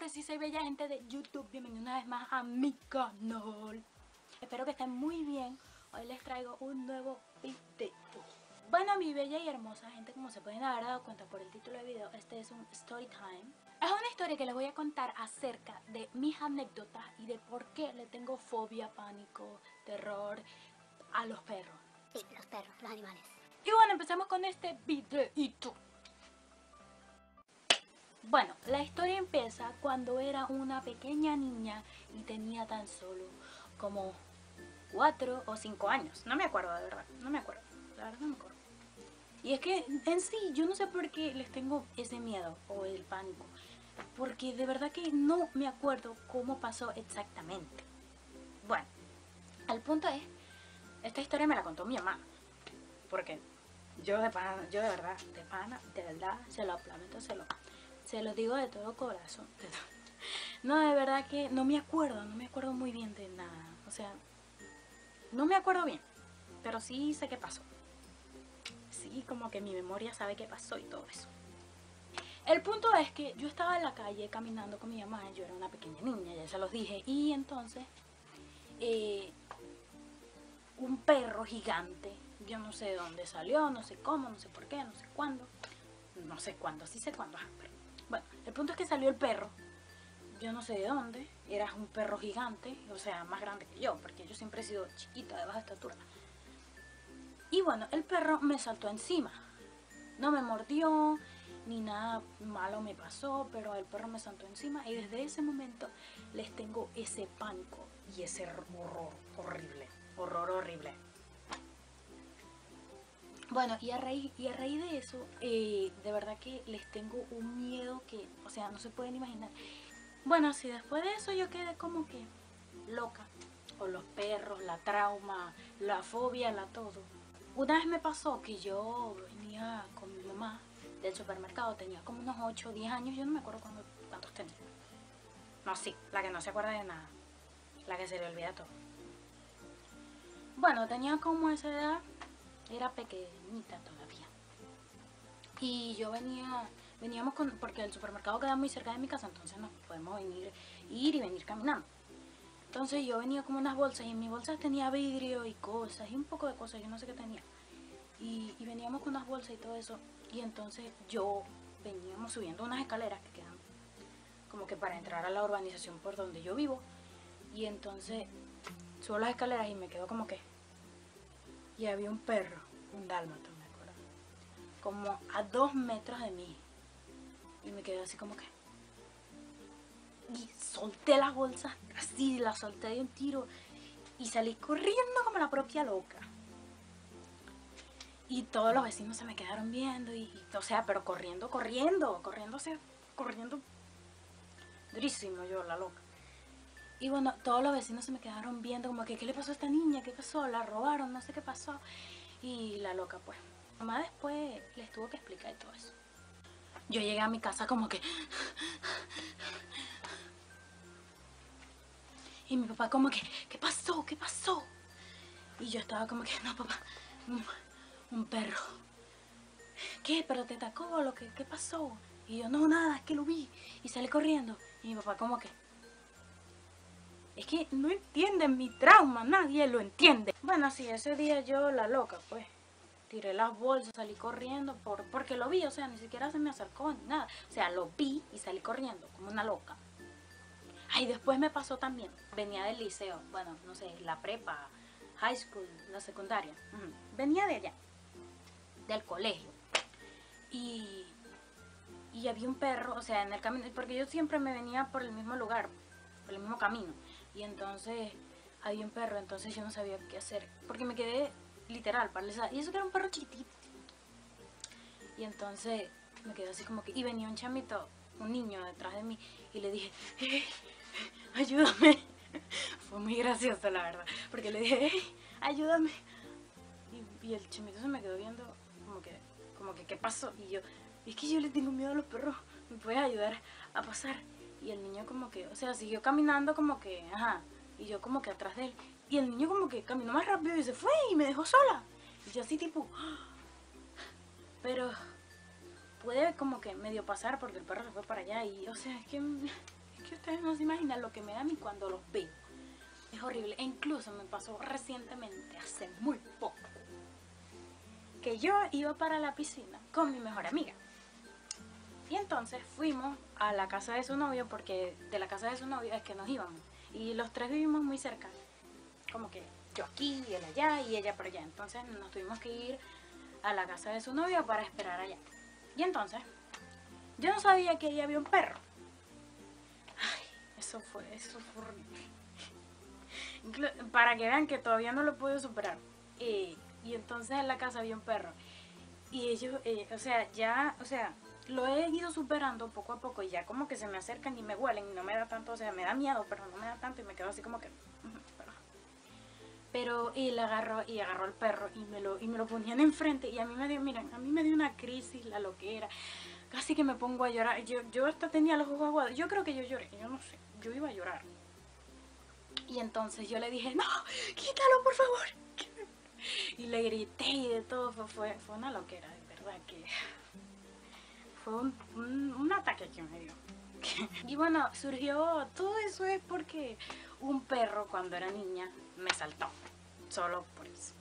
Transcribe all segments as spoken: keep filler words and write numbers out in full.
preciosa y bella gente de YouTube, bienvenidos una vez más a mi canal. Espero que estén muy bien. Hoy les traigo un nuevo video. Bueno, mi bella y hermosa gente, como se pueden haber dado cuenta por el título del video, este es un story time. Es una historia que les voy a contar acerca de mis anécdotas y de por qué le tengo fobia, pánico, terror a los perros. Sí, los perros, los animales. Y bueno, empecemos con este videito. Bueno, la historia empieza cuando era una pequeña niña y tenía tan solo como cuatro o cinco años. No me acuerdo, de verdad, no me acuerdo, la verdad no me acuerdo. Y es que en sí, yo no sé por qué les tengo ese miedo o el pánico, porque de verdad que no me acuerdo cómo pasó exactamente. Bueno, el punto es, esta historia me la contó mi mamá, porque yo de pana, yo de verdad, de pana, de verdad, se lo aplaudo, se lo... Se lo digo de todo corazón. No, de verdad que no me acuerdo, no me acuerdo muy bien de nada. O sea, no me acuerdo bien, pero sí sé qué pasó. Sí, como que mi memoria sabe qué pasó y todo eso. El punto es que yo estaba en la calle caminando con mi mamá, yo era una pequeña niña, ya se los dije. Y entonces, eh, un perro gigante, yo no sé de dónde salió, no sé cómo, no sé por qué, no sé cuándo. No sé cuándo, sí sé cuándo, pero... Bueno, el punto es que salió el perro, yo no sé de dónde, era un perro gigante, o sea, más grande que yo, porque yo siempre he sido chiquita, de baja estatura. Y bueno, el perro me saltó encima, no me mordió, ni nada malo me pasó, pero el perro me saltó encima y desde ese momento les tengo ese pánico y ese horror horrible, horror horrible. Bueno, y a raíz, y a raíz de eso, eh, de verdad que les tengo un miedo que, o sea, no se pueden imaginar. Bueno, si después de eso yo quedé como que loca, o los perros, la trauma, la fobia, la todo. Una vez me pasó que yo venía con mi mamá del supermercado, tenía como unos ocho o diez años, yo no me acuerdo cuántos, cuántos tenía. No, sí, la que no se acuerda de nada, la que se le olvida todo. Bueno, tenía como esa edad. Era pequeñita todavía. Y yo venía, veníamos con, porque el supermercado queda muy cerca de mi casa, entonces nos podemos venir, ir y venir caminando. Entonces yo venía con unas bolsas y en mi bolsa tenía vidrio y cosas, y un poco de cosas, yo no sé qué tenía. Y, y veníamos con unas bolsas y todo eso, y entonces yo veníamos subiendo unas escaleras que quedan como que para entrar a la urbanización por donde yo vivo. Y entonces subo las escaleras y me quedo como que... Y había un perro, un dálmata, me acuerdo, como a dos metros de mí. Y me quedé así como que... Y solté las bolsas, así, las solté de un tiro. Y salí corriendo como la propia loca. Y todos los vecinos se me quedaron viendo, y, y o sea, pero corriendo, corriendo, corriendo, o sea, corriendo durísimo yo, la loca. Y bueno, todos los vecinos se me quedaron viendo como que, ¿qué le pasó a esta niña? ¿Qué pasó? ¿La robaron? No sé qué pasó. Y la loca, pues. Mamá después les tuvo que explicar y todo eso. Yo llegué a mi casa como que... Y mi papá como que, ¿qué pasó? ¿Qué pasó? Y yo estaba como que, no, papá, un, un perro. ¿Qué? ¿Pero te atacó? ¿Lo que, ¿Qué pasó? Y yo, no, nada, es que lo vi. Y salí corriendo. Y mi papá como que... Es que no entienden mi trauma, nadie lo entiende. Bueno, sí, ese día yo, la loca, pues, tiré las bolsas, salí corriendo por, porque lo vi, o sea, ni siquiera se me acercó ni nada. O sea, lo vi y salí corriendo como una loca. Ay, después me pasó también. Venía del liceo, bueno, no sé, la prepa, high school, la secundaria. Uh-huh. Venía de allá, del colegio. Y, y había un perro, o sea, en el camino, porque yo siempre me venía por el mismo lugar, por el mismo camino. Y entonces había un perro, entonces yo no sabía qué hacer, porque me quedé literal paralizada. Y eso que era un perro chiquitito. Y entonces me quedé así como que... Y venía un chamito, un niño detrás de mí, y le dije, hey, ayúdame. Fue muy gracioso, la verdad, porque le dije, hey, ayúdame. Y, y el chamito se me quedó viendo como que, como que, ¿qué pasó? Y yo, es que yo le tengo miedo a los perros, ¿me puedes ayudar a pasar? Y el niño como que, o sea, siguió caminando como que, ajá, y yo como que atrás de él. Y el niño como que caminó más rápido y se fue y me dejó sola. Y yo así tipo, pero puede como que medio pasar porque el perro se fue para allá y, o sea, es que, es Es que ustedes no se imaginan lo que me da a mí cuando los veo. Es horrible. E incluso me pasó recientemente, hace muy poco, que yo iba para la piscina con mi mejor amiga. Y entonces fuimos a la casa de su novio, porque de la casa de su novio es que nos íbamos. Y los tres vivimos muy cerca. Como que yo aquí, y él allá, y ella por allá. Entonces nos tuvimos que ir a la casa de su novio para esperar allá. Y entonces, yo no sabía que allá había un perro. Ay, eso fue, eso fue horrible. Para que vean que todavía no lo pude superar. Y, y entonces en la casa había un perro. Y ellos, eh, o sea, ya, o sea... lo he ido superando poco a poco y ya como que se me acercan y me huelen y no me da tanto, o sea, me da miedo, pero no me da tanto y me quedo así como que... Pero, pero y le agarró, y agarró al perro y me lo, y me lo ponían enfrente y a mí me dio, miren, a mí me dio una crisis, la loquera, casi que me pongo a llorar, yo, yo hasta tenía los ojos aguados, yo creo que yo lloré, yo no sé, yo iba a llorar. Y entonces yo le dije, no, quítalo por favor. Y le grité y de todo, fue, fue, fue una loquera, de verdad que... Fue un, un, un ataque que me dio. Y bueno, surgió, todo eso es porque un perro cuando era niña me saltó, solo por eso.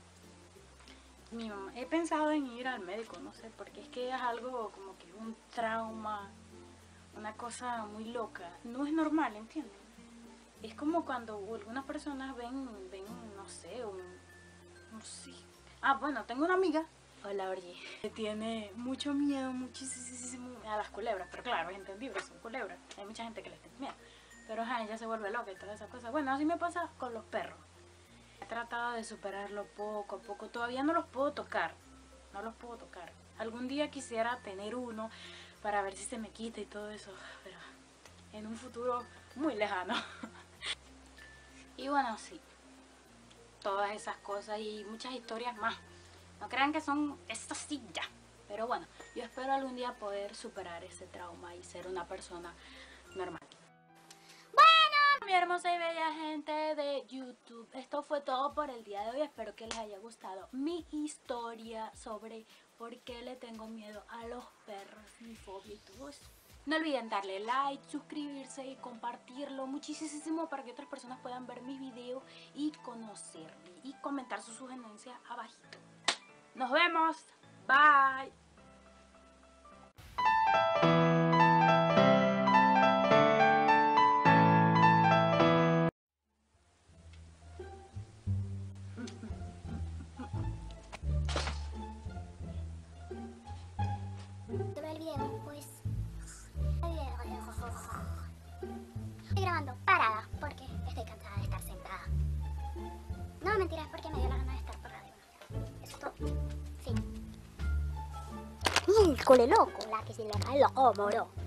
Mi mamá, he pensado en ir al médico, no sé, porque es que es algo como que un trauma, una cosa muy loca. No es normal, ¿entiendes? Es como cuando algunas personas ven, ven no sé, un, no sé. Ah, bueno, tengo una amiga. Hola, Orgi. Tiene mucho miedo, muchísimo a las culebras, pero claro, es entendible, son culebras. Hay mucha gente que les tiene miedo. Pero ajá, ella se vuelve loca y todas esas cosas. Bueno, así me pasa con los perros. He tratado de superarlo poco a poco. Todavía no los puedo tocar. No los puedo tocar. Algún día quisiera tener uno para ver si se me quita y todo eso. Pero en un futuro muy lejano. Y bueno, sí. Todas esas cosas y muchas historias más. No crean que son estas sí ya. Pero bueno, yo espero algún día poder superar ese trauma y ser una persona normal. Bueno, mi hermosa y bella gente de YouTube, esto fue todo por el día de hoy. Espero que les haya gustado mi historia sobre por qué le tengo miedo a los perros, mi fobia y todo eso. No olviden darle like, suscribirse y compartirlo muchísimo para que otras personas puedan ver mis videos y conocerme y comentar sus sugerencias abajito. Nos vemos. Bye. Sobre el video, pues... Estoy grabando parada porque estoy cansada de estar sentada. No, mentira, es porque me dio la gana de estar por radio. Eso es todo. Fin. Y el cole loco, la que se le cae el ojo moro.